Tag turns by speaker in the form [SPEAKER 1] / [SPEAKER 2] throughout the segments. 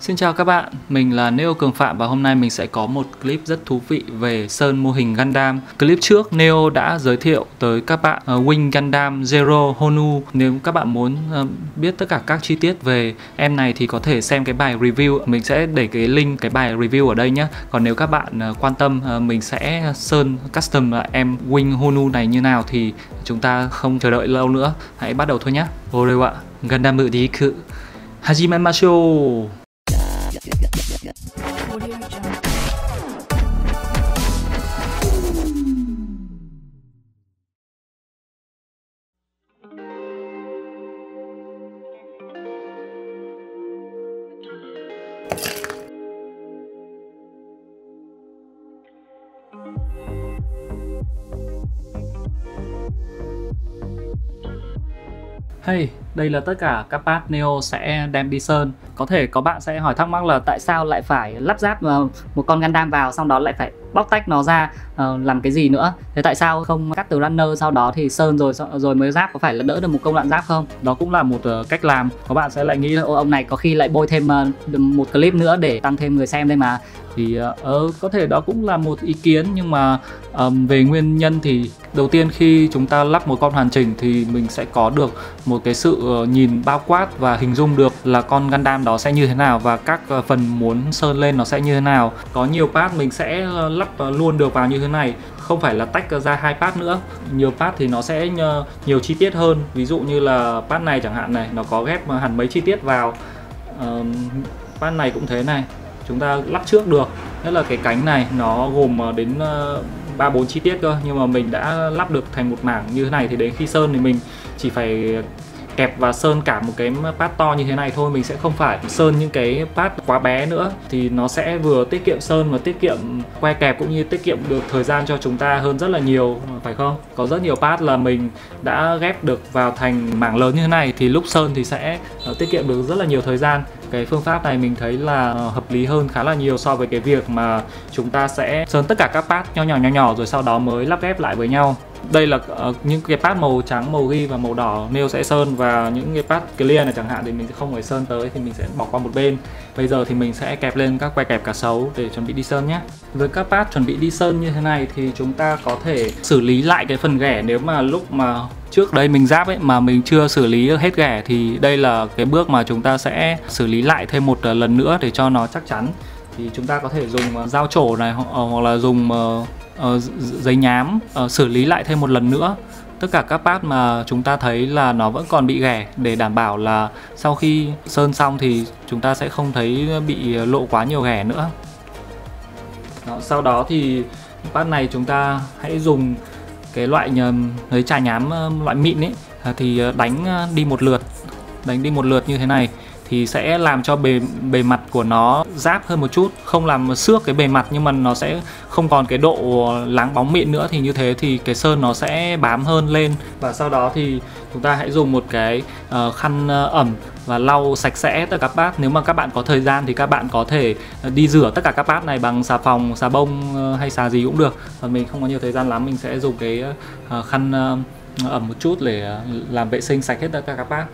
[SPEAKER 1] Xin chào các bạn, mình là Neo Cường Phạm và hôm nay mình sẽ có một clip rất thú vị về sơn mô hình Gundam. Clip trước Neo đã giới thiệu tới các bạn Wing Gundam Zero Honu. Nếu các bạn muốn biết tất cả các chi tiết về em này thì có thể xem cái bài review. Mình sẽ để cái link cái bài review ở đây nhé. Còn nếu các bạn quan tâm mình sẽ sơn custom em Wing Honu này như nào thì chúng ta không chờ đợi lâu nữa. Hãy bắt đầu thôi nhé. Oreo ạ, Gundam đi khự Hajimemashou. Hey, đây là tất cả các part Neo sẽ đem đi sơn. Có thể có bạn sẽ hỏi thắc mắc là tại sao lại phải lắp ráp một con Gundam vào, xong đó lại phải bóc tách nó ra làm cái gì nữa. Thế tại sao không cắt từ runner sau đó thì sơn rồi mới ráp, có phải là đỡ được một công đoạn ráp không? Đó cũng là một cách làm. Có bạn sẽ lại nghĩ là ông này có khi lại bôi thêm một clip nữa để tăng thêm người xem đây mà. Thì có thể đó cũng là một ý kiến, nhưng mà về nguyên nhân thì đầu tiên khi chúng ta lắp một con hoàn chỉnh thì mình sẽ có được một cái sự nhìn bao quát và hình dung được là con Gundam đó sẽ như thế nào và các phần muốn sơn lên nó sẽ như thế nào. Có nhiều part mình sẽ lắp luôn được vào như thế này, không phải là tách ra hai part nữa. Nhiều part thì nó sẽ nhiều chi tiết hơn, ví dụ như là part này chẳng hạn này, nó có ghép hẳn mấy chi tiết vào. Part này cũng thế này, chúng ta lắp trước được, nhất là cái cánh này nó gồm đến 3-4 chi tiết cơ, nhưng mà mình đã lắp được thành một mảng như thế này thì đến khi sơn thì mình chỉ phải kẹp và sơn cả một cái part to như thế này thôi. Mình sẽ không phải sơn những cái part quá bé nữa, thì nó sẽ vừa tiết kiệm sơn và tiết kiệm que kẹp cũng như tiết kiệm được thời gian cho chúng ta hơn rất là nhiều, phải không? Có rất nhiều part là mình đã ghép được vào thành mảng lớn như thế này thì lúc sơn thì sẽ tiết kiệm được rất là nhiều thời gian. Cái phương pháp này mình thấy là hợp lý hơn khá là nhiều so với cái việc mà chúng ta sẽ sơn tất cả các part nhỏ nhỏ rồi sau đó mới lắp ghép lại với nhau. Đây là những cái part màu trắng, màu ghi và màu đỏ Neo sẽ sơn, và những cái part clear này chẳng hạn thì mình sẽ không phải sơn tới, thì mình sẽ bỏ qua một bên. Bây giờ thì mình sẽ kẹp lên các que kẹp cá sấu để chuẩn bị đi sơn nhé. Với các part chuẩn bị đi sơn như thế này thì chúng ta có thể xử lý lại cái phần ghẻ. Nếu mà lúc mà trước đây mình ráp ấy mà mình chưa xử lý hết ghẻ thì đây là cái bước mà chúng ta sẽ xử lý lại thêm một lần nữa để cho nó chắc chắn. Thì chúng ta có thể dùng dao trổ này hoặc là dùng giấy nhám xử lý lại thêm một lần nữa tất cả các part mà chúng ta thấy là nó vẫn còn bị ghẻ, để đảm bảo là sau khi sơn xong thì chúng ta sẽ không thấy bị lộ quá nhiều ghẻ nữa. Đó, sau đó thì part này chúng ta hãy dùng cái loại giấy chà nhám loại mịn ấy, thì đánh đi một lượt như thế này thì sẽ làm cho bề mặt của nó ráp hơn một chút, không làm xước cái bề mặt nhưng mà nó sẽ không còn cái độ láng bóng mịn nữa, thì như thế thì cái sơn nó sẽ bám hơn lên. Và sau đó thì chúng ta hãy dùng một cái khăn ẩm và lau sạch sẽ tất cả các part. Nếu mà các bạn có thời gian thì các bạn có thể đi rửa tất cả các part này bằng xà phòng, xà bông hay xà gì cũng được. Còn mình không có nhiều thời gian lắm, mình sẽ dùng cái khăn ẩm một chút để làm vệ sinh sạch hết tất cả các part.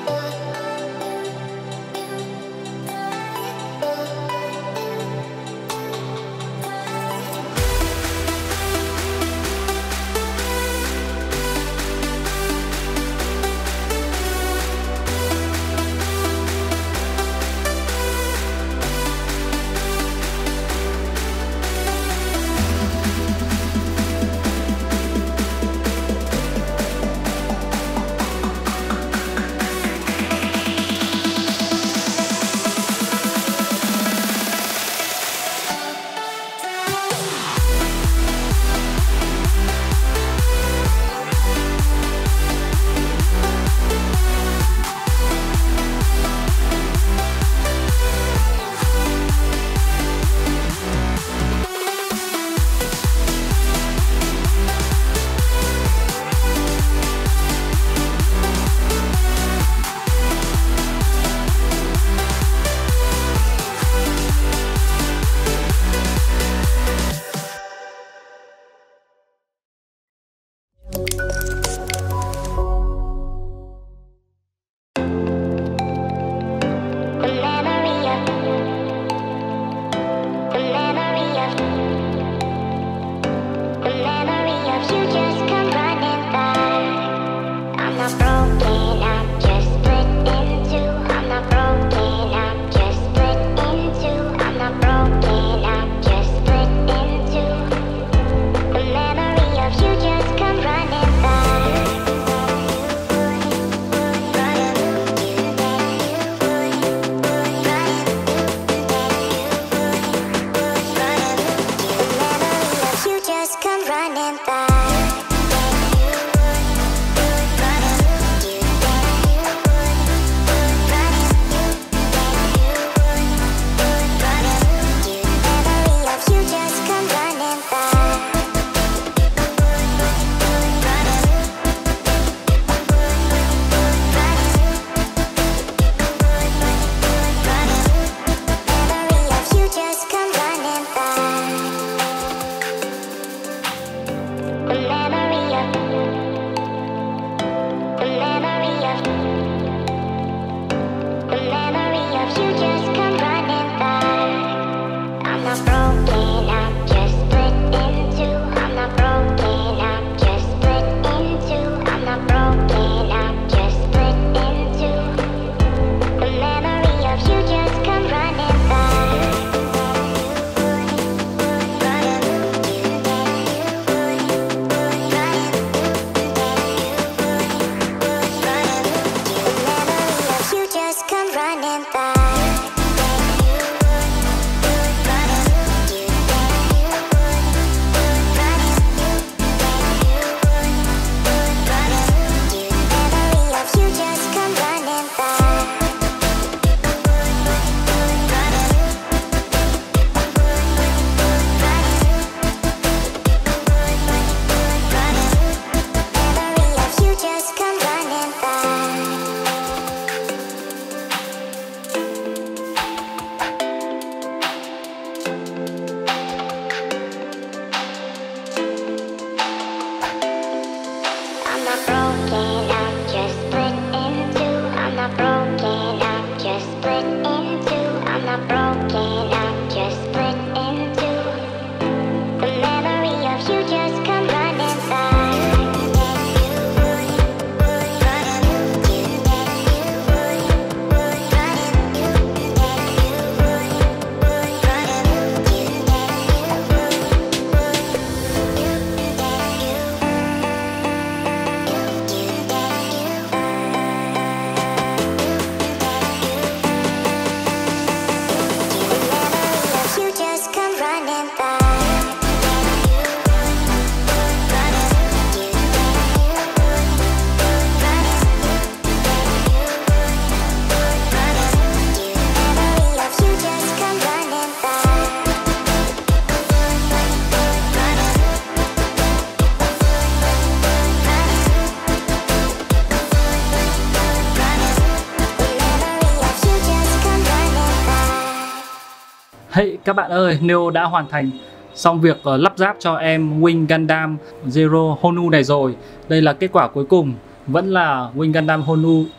[SPEAKER 1] Hey các bạn ơi, Neo đã hoàn thành xong việc lắp ráp cho em Wing Gundam Zero Honu này rồi. Đây là kết quả cuối cùng, vẫn là Wing Gundam Honu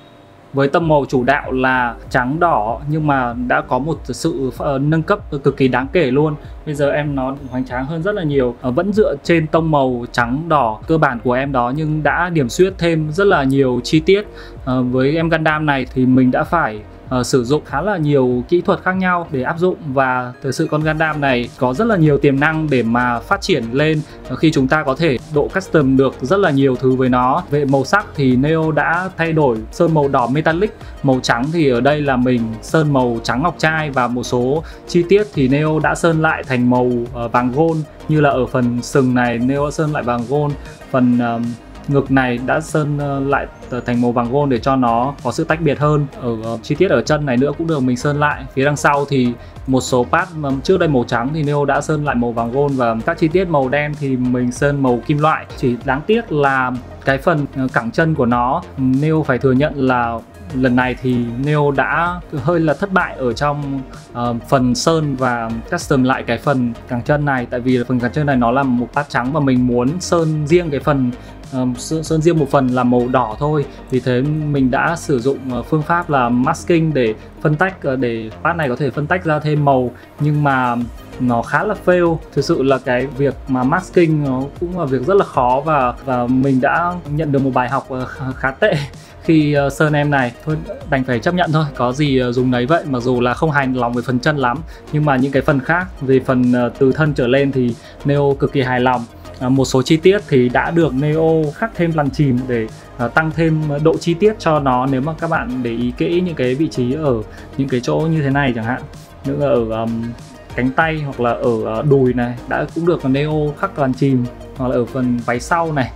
[SPEAKER 1] với tông màu chủ đạo là trắng đỏ, nhưng mà đã có một sự nâng cấp cực kỳ đáng kể luôn. Bây giờ em nó hoành tráng hơn rất là nhiều, vẫn dựa trên tông màu trắng đỏ cơ bản của em đó, nhưng đã điểm xuyết thêm rất là nhiều chi tiết. Với em Gundam này thì mình đã phải sử dụng khá là nhiều kỹ thuật khác nhau để áp dụng, và thực sự con Gundam này có rất là nhiều tiềm năng để mà phát triển lên khi chúng ta có thể độ custom được rất là nhiều thứ với nó. Về màu sắc thì Neo đã thay đổi sơn màu đỏ metallic, màu trắng thì ở đây là mình sơn màu trắng ngọc trai, và một số chi tiết thì Neo đã sơn lại thành màu vàng gold, như là ở phần sừng này Neo đã sơn lại vàng gold, phần ngực này đã sơn lại thành màu vàng gold để cho nó có sự tách biệt hơn. Ở chi tiết ở chân này nữa cũng được mình sơn lại. Phía đằng sau thì một số part trước đây màu trắng thì Neo đã sơn lại màu vàng gold, và các chi tiết màu đen thì mình sơn màu kim loại. Chỉ đáng tiếc là cái phần cẳng chân của nó, Neo phải thừa nhận là lần này thì Neo đã hơi là thất bại ở trong phần sơn và custom lại cái phần cẳng chân này. Tại vì phần cẳng chân này nó là một part trắng và mình muốn sơn riêng cái phần sơn riêng một phần là màu đỏ thôi. Vì thế mình đã sử dụng phương pháp là masking để phân tách, để part này có thể phân tách ra thêm màu, nhưng mà nó khá là fail. Thực sự là cái việc mà masking nó cũng là việc rất là khó, và mình đã nhận được một bài học khá tệ khi sơn em này. Thôi đành phải chấp nhận thôi, có gì dùng đấy vậy. Mặc dù là không hài lòng về phần chân lắm, nhưng mà những cái phần khác, về phần từ thân trở lên thì Neo cực kỳ hài lòng. Một số chi tiết thì đã được Neo khắc thêm lằn chìm để tăng thêm độ chi tiết cho nó. Nếu mà các bạn để ý kỹ những cái vị trí ở những cái chỗ như thế này chẳng hạn, như là ở cánh tay hoặc là ở đùi này đã cũng được Neo khắc lằn chìm, hoặc là ở phần váy sau này,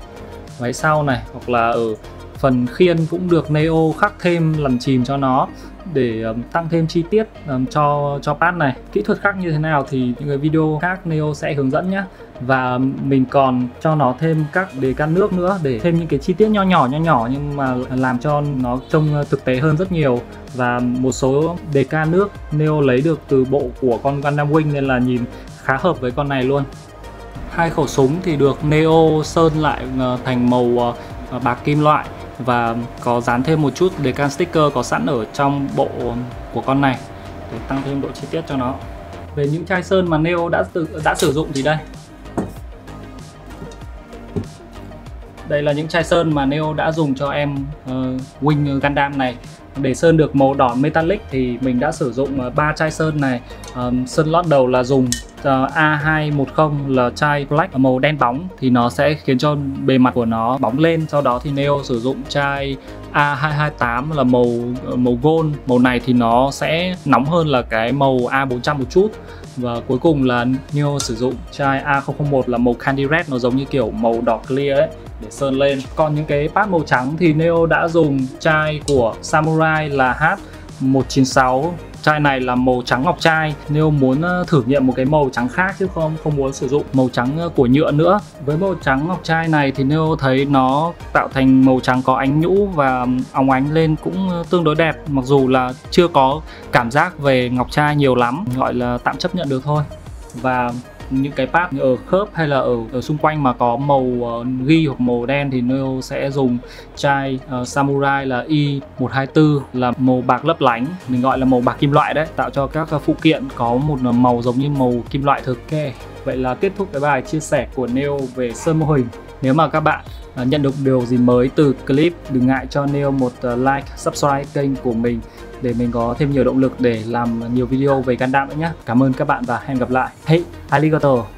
[SPEAKER 1] hoặc là ở phần khiên cũng được Neo khắc thêm lằn chìm cho nó để tăng thêm chi tiết cho part này. Kỹ thuật khác như thế nào thì những cái video khác Neo sẽ hướng dẫn nhé. Và mình còn cho nó thêm các đề can nước nữa để thêm những cái chi tiết nho nhỏ nhưng mà làm cho nó trông thực tế hơn rất nhiều. Và một số đề can nước Neo lấy được từ bộ của con Gundam Wing nên là nhìn khá hợp với con này luôn. Hai khẩu súng thì được Neo sơn lại thành màu bạc kim loại, và có dán thêm một chút decal sticker có sẵn ở trong bộ của con này để tăng thêm độ chi tiết cho nó. Về những chai sơn mà Neo đã sử dụng thì đây là những chai sơn mà Neo đã dùng cho em Wing Gundam này. Để sơn được màu đỏ metallic thì mình đã sử dụng 3 chai sơn này. Sơn lót đầu là dùng A210 là chai black màu đen bóng, thì nó sẽ khiến cho bề mặt của nó bóng lên. Sau đó thì Neo sử dụng chai A228 là màu gold. Màu này thì nó sẽ nóng hơn là cái màu A400 một chút. Và cuối cùng là Neo sử dụng chai A001 là màu candy red, nó giống như kiểu màu đỏ clear ấy, để sơn lên. Còn những cái part màu trắng thì Neo đã dùng chai của Samurai là H196. Chai này là màu trắng ngọc trai. Neo muốn thử nghiệm một cái màu trắng khác chứ không muốn sử dụng màu trắng của nhựa nữa. Với màu trắng ngọc trai này thì Neo thấy nó tạo thành màu trắng có ánh nhũ và óng ánh lên cũng tương đối đẹp, mặc dù là chưa có cảm giác về ngọc trai nhiều lắm, gọi là tạm chấp nhận được thôi. Và những cái part ở khớp hay là ở xung quanh mà có màu ghi hoặc màu đen thì Neo sẽ dùng chai Samurai là Y124 là màu bạc lấp lánh, mình gọi là màu bạc kim loại đấy, tạo cho các phụ kiện có một màu giống như màu kim loại thực. Ok, vậy là kết thúc cái bài chia sẻ của Neo về sơn mô hình. Nếu mà các bạn nhận được điều gì mới từ clip, đừng ngại cho Neo một like, subscribe kênh của mình để mình có thêm nhiều động lực để làm nhiều video về Gundam nữa nhé. Cảm ơn các bạn và hẹn gặp lại. Hey, arigato!